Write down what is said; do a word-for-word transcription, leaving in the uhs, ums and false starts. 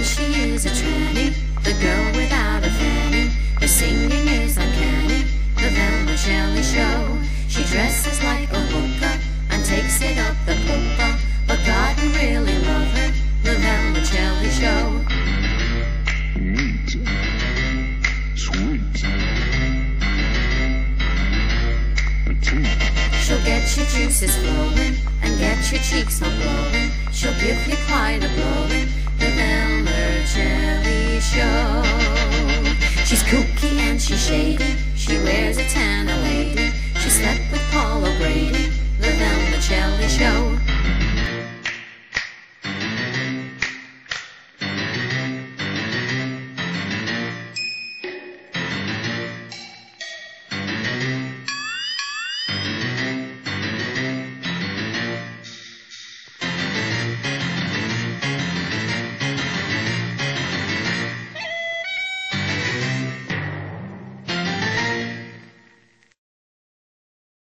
she is a tranny, the girl without a fanny. Her singing is uncanny, the Velma Celli show. She dresses like a hooker and takes it up the pooper, but God will really love her, the Velma Celli show. Neat. Sweet. Petite. She'll get your juices flowing and get your cheeks all glowing. She'll give you quite a blowing, the Velma Celli show. She's kooky and she's shady, she wears a tan, a lady. She slept with Paul O'Grady, the Velma Celli show.